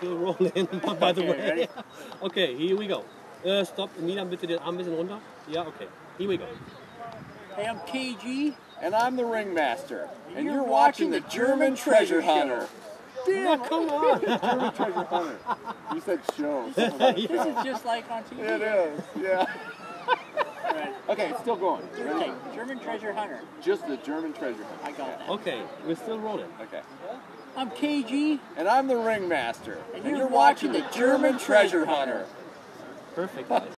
still rolling, by the Okay, way. ready? Okay, here we go. Stop. Milan, bitte den Arm ein bisschen runter. Ja, okay. Here we go. Hey, I'm KG. And I'm the ringmaster. And you're watching the German Treasure Hunter. Damn, come on. German treasure hunter. You said show. something like Yeah. This is just like on TV. It is, yeah. Right. Okay, it's still going. Okay, Ready? German Treasure Hunter. Just the German treasure hunter. I got that. Okay, we're still rolling. Okay. I'm KG. And I'm the ringmaster. And you're watching the German Treasure Hunter. Perfect.